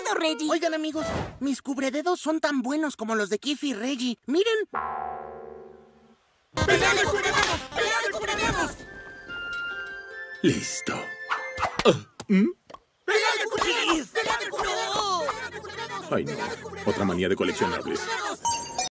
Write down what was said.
divertido, Reggie. Oigan, amigos, mis cubrededos son tan buenos como los de Kif y Reggie. ¡Miren! ¡Pelea de cubrededos! ¡Pelea de cubrededos! Listo. ¡Pelea de cubrededos! ¡Pelea de cubrededos! Ay, no. Otra manía de coleccionables.